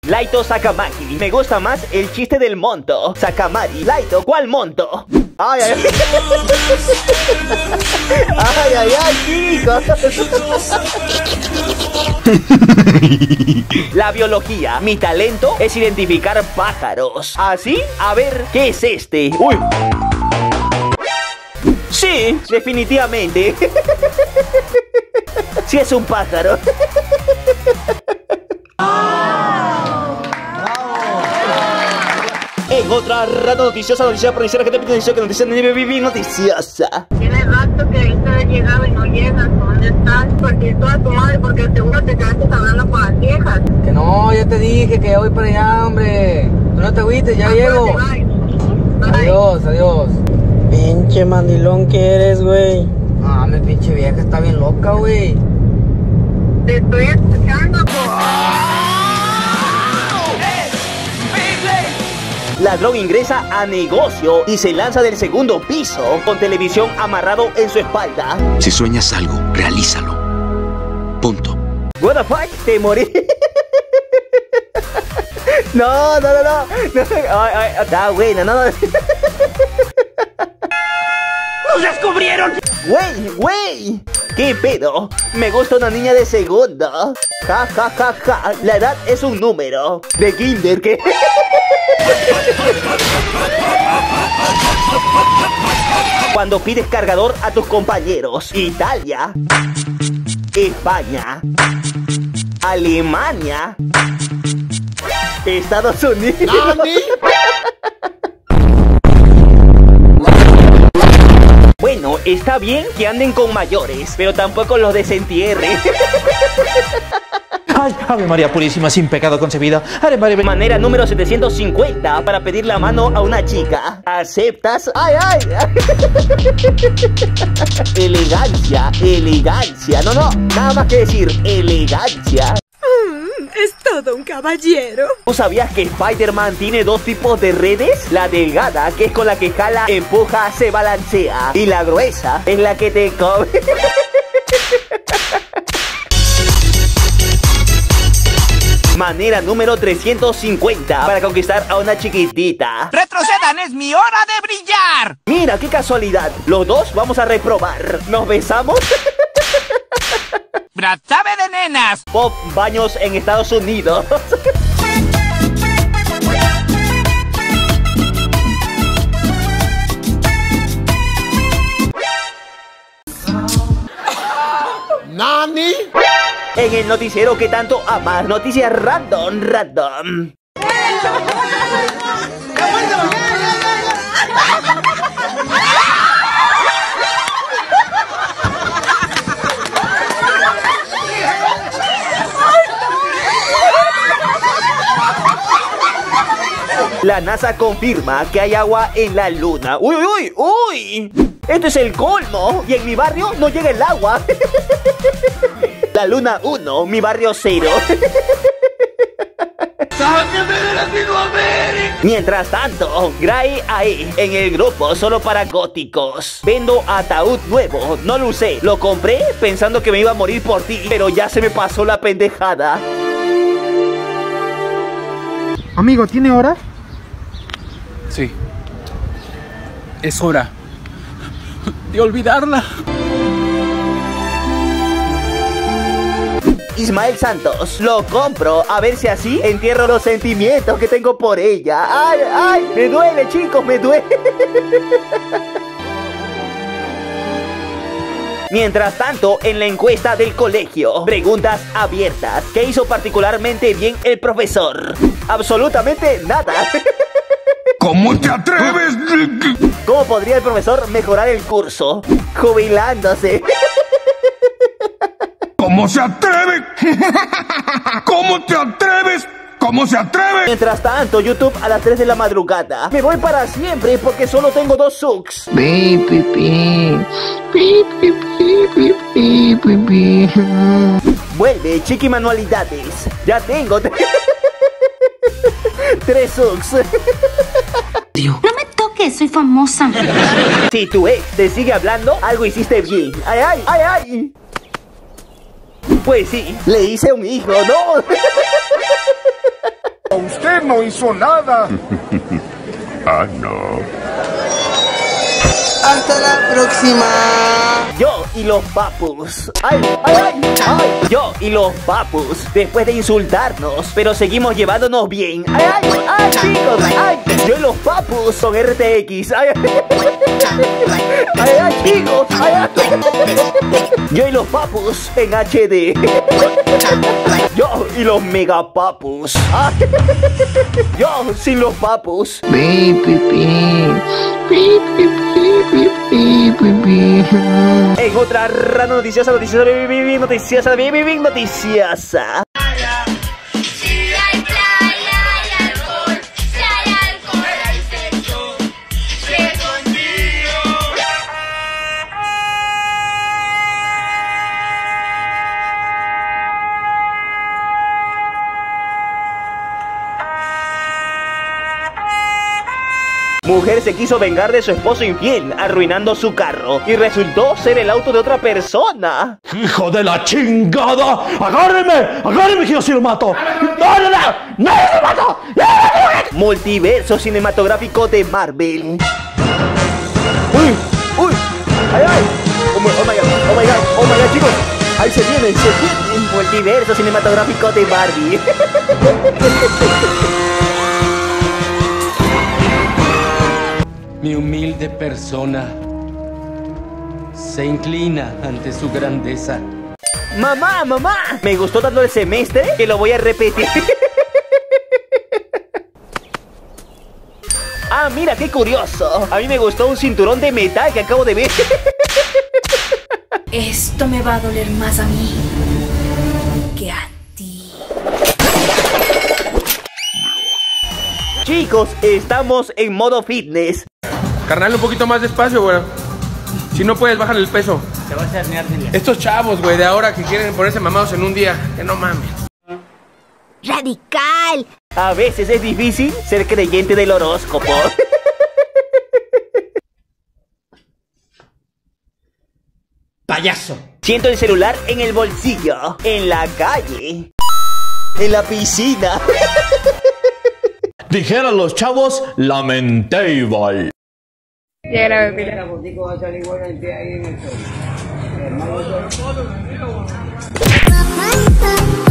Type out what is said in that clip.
Laito Sakamaki. Me gusta más el chiste del monto. Sakamari. Laito, ¿cuál monto? Ay, ay, ay, ay, ay, chicos. La biología. Mi talento es identificar pájaros. ¿Así? A ver, ¿qué es este? Uy. Sí, definitivamente. Sí es un pájaro. En otra rata noticiosa, noticia provincial, que te noticia, que noticia noticiosa. Tiene rato que ahorita he llegado y no llegas. ¿Dónde estás? Porque toda tu madre, porque seguro te quedaste hablando con las viejas. Que no, ya te dije que ya voy para allá, hombre. Tú no te agüites, ya llego. Adiós, adiós. Pinche mandilón que eres, güey. Ah, mi pinche vieja está bien loca, güey. Te estoy escuchando, Ladrón ingresa a negocio y se lanza del segundo piso con televisión amarrado en su espalda. Si sueñas algo, realízalo. Punto. What the fuck, te morí. No. Ay, está buena, no. ¡Nos descubrieron! Güey. ¿Qué pedo? Me gusta una niña de segundo. Ja. La edad es un número. De kinder, ¿qué? Cuando pides cargador a tus compañeros. Italia. España. Alemania. Estados Unidos. ¿Nani? Bueno, está bien que anden con mayores, pero tampoco los desentierre. Ay, Ave María Purísima, sin pecado concebida. Manera número 750 para pedir la mano a una chica. ¿Aceptas? ¡Ay! Elegancia. No, nada más que decir elegancia. Es todo un caballero. ¿Tú sabías que Spider-Man tiene dos tipos de redes? La delgada, que es con la que jala, empuja, se balancea. Y la gruesa es la que te come. Manera número 350 para conquistar a una chiquitita. ¡Retrocedan! ¡Es mi hora de brillar! Mira, qué casualidad. Los dos vamos a reprobar. ¿Nos besamos? ¡Bratabe de nenas! Pop baños en Estados Unidos. ¿Nani? En el noticiero que tanto amas, noticias random. La NASA confirma que hay agua en la luna. ¡Uy! Esto es el colmo. Y en mi barrio no llega el agua. La luna 1, mi barrio 0. ¡Sáqueme de Latinoamérica! Mientras tanto, Gray ahí, en el grupo solo para góticos. Vendo ataúd nuevo, no lo usé. Lo compré pensando que me iba a morir por ti, pero ya se me pasó la pendejada. Amigo, ¿tiene hora? Sí. Es hora de olvidarla. Ismael Santos, lo compro, a ver si así entierro los sentimientos que tengo por ella. ¡Ay! Me duele, chicos, me duele. Mientras tanto, en la encuesta del colegio, preguntas abiertas. ¿Qué hizo particularmente bien el profesor? Absolutamente nada. ¿Cómo te atreves? ¿Cómo podría el profesor mejorar el curso? Jubilándose. ¿Cómo se atreve? ¿Cómo te atreves? ¿Cómo se atreve? Mientras tanto, YouTube a las 3 de la madrugada. Me voy para siempre porque solo tengo 2 subs. Vuelve, Chiqui Manualidades. Ya tengo 3 subs. No me toques, soy famosa. Si tu ex te sigue hablando, algo hiciste bien. ¡Ay! Pues sí, le hice un hijo, ¿no? Usted no hizo nada. Ah, no. Hasta la próxima. Yo y los papus. ¡Ay, ay, ay! ¡Ay! Yo y los papus. Después de insultarnos, pero seguimos llevándonos bien. ¡Ay, ay! ¡Ay, chicos! ¡Ay! Yo y los papus son RTX. ¡Ay, ay! ¡Ay, ay, chicos! ¡Ay, ay! Yo y los papus en HD. Yo y los mega papus. ¡Ay! Yo sin los papus. En otra rana noticiosa. Mujer se quiso vengar de su esposo infiel, arruinando su carro, y resultó ser el auto de otra persona. ¡Hijo de la chingada! ¡Agárreme! ¡Agárreme que yo sí lo mato! ¡No, no, no! ¡No lo mato! Multiverso cinematográfico de Marvel. ¡Uy! ¡Uy! ¡Ay, ay! ¡Oh my god! ¡Oh my god! ¡Oh my god, chicos! ¡Ahí se viene! ¡Se viene! Multiverso cinematográfico de Barbie. Mi humilde persona se inclina ante su grandeza. ¡Mamá, mamá! Me gustó tanto el semestre que lo voy a repetir. Ah, mira, qué curioso. A mí me gustó un cinturón de metal que acabo de ver. Esto me va a doler más a mí que a ti. Chicos, estamos en modo fitness. Carnal, un poquito más despacio, güey. Si no puedes, bajar el peso. Te vas a herniar, dile. Estos chavos, güey, de ahora que quieren ponerse mamados en un día. Que no mames. ¡Radical! A veces es difícil ser creyente del horóscopo. ¡Payaso! Siento el celular en el bolsillo, en la calle, en la piscina. Dijeron los chavos, lamentable. Ya grabé, pila. Hermano,